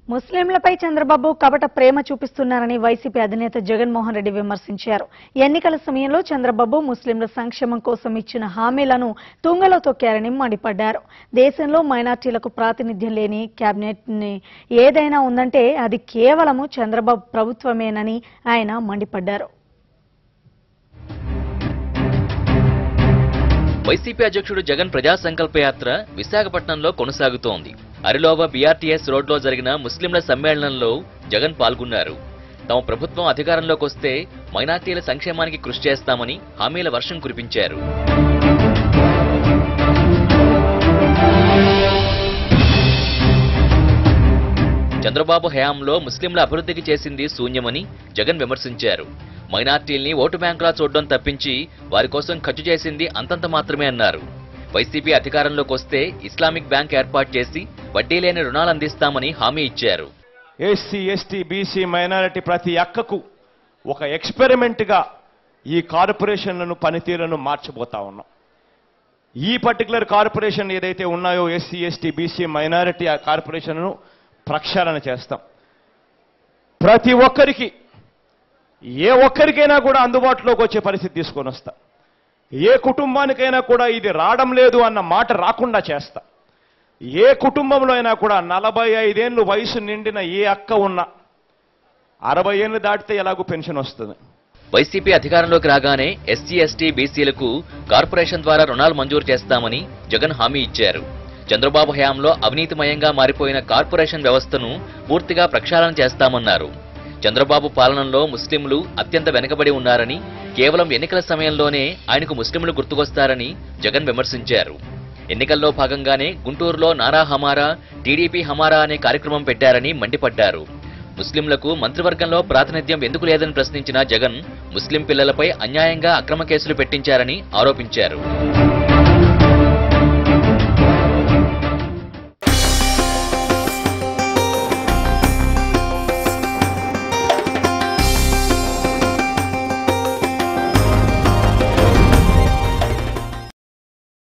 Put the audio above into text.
ముస్లింలపై చంద్రబాబు కపట ప్రేమ చూపిస్తున్నారని వైసీపీ అధినేత జగన్మోహన్ రెడ్డి విమర్శించారు. ఎన్నికల సమయంలో చంద్రబాబు ముస్లింల సంక్షేమం కోసం ఇచ్చిన హామీలను తుంగలో తొక్కారని మండిపడ్డారు. దేశంలో మైనార్టీలకు ప్రాతినిధ్యం లేని కేబినెట్ ఏదైనా ఉందంటే అది కేవలం చంద్రబాబు ప్రభుత్వమేనని ఆయన మండిపడ్డారు. వైసీపీ అధ్యక్షుడు జగన్ ప్రజా సంకల్ప యాత్ర విశాఖపట్నంలో కొనసాగుతోంది. అరిలోవ బీఆర్టీఎస్ రోడ్లో జరిగిన ముస్లింల సమ్మేళనంలో జగన్ పాల్గొన్నారు. తమ ప్రభుత్వం అధికారంలోకి వస్తే మైనార్టీల సంక్షేమానికి కృషి చేస్తామని హామీల వర్షం కురిపించారు. చంద్రబాబు హయాంలో ముస్లింల అభివృద్ధికి చేసింది శూన్యమని జగన్ విమర్శించారు. మైనార్టీల్ని ఓటు బ్యాంకులా చూడడం తప్పించి వారి కోసం ఖర్చు చేసింది అంతంత మాత్రమే అన్నారు. వైసీపీ అధికారంలోకి వస్తే ఇస్లామిక్ బ్యాంక్ ఏర్పాటు చేసి వడ్డీ లేని రుణాలు అందిస్తామని హామీ ఇచ్చారు. ఎస్సీ, ఎస్టీ, బీసీ, మైనారిటీ ప్రతి అక్కకు ఒక ఎక్స్పెరిమెంట్గా ఈ కార్పొరేషన్లను పనితీరును మార్చబోతా ఉన్నాం. ఈ పర్టికులర్ కార్పొరేషన్ ఏదైతే ఉన్నాయో ఎస్సీ, ఎస్టీ, బీసీ, మైనారిటీ ఆ కార్పొరేషన్ను ప్రక్షాళన చేస్తాం. ప్రతి ఒక్కరికి ఏ ఒక్కరికైనా కూడా అందుబాటులోకి వచ్చే పరిస్థితి తీసుకొని వస్తా. ఏ కుటుంబానికైనా కూడా ఇది రావడం లేదు అన్న మాట రాకుండా చేస్తా. ఏ కుటుంబంలో అయినా కూడా 45 ఏళ్ళు వయసు నిండిన ఏ అక్క ఉన్నా 60 ఏళ్ళు దాటితే ఎలాగూ పెన్షన్ వస్తుంది. వైసీపీ అధికారంలోకి రాగానే ఎస్సీ, ఎస్టీ, బీసీలకు కార్పొరేషన్ ద్వారా రుణాలు మంజూరు చేస్తామని జగన్ హామీ ఇచ్చారు. చంద్రబాబు హయాంలో అవినీతిమయంగా మారిపోయిన కార్పొరేషన్ వ్యవస్థను పూర్తిగా ప్రక్షాళన చేస్తామన్నారు. చంద్రబాబు పాలనలో ముస్లింలు అత్యంత వెనుకబడి ఉన్నారని, కేవలం ఎన్నికల సమయంలోనే ఆయనకు ముస్లింలు గుర్తుకొస్తారని జగన్ విమర్శించారు. ఎన్నికల్లో భాగంగానే గుంటూరులో నారా హమారా, టీడీపీ హమారా అనే కార్యక్రమం పెట్టారని మండిపడ్డారు. ముస్లింలకు మంత్రివర్గంలో ప్రాతినిధ్యం ఎందుకు లేదని ప్రశ్నించిన జగన్ ముస్లిం పిల్లలపై అన్యాయంగా అక్రమ కేసులు పెట్టించారని ఆరోపించారు.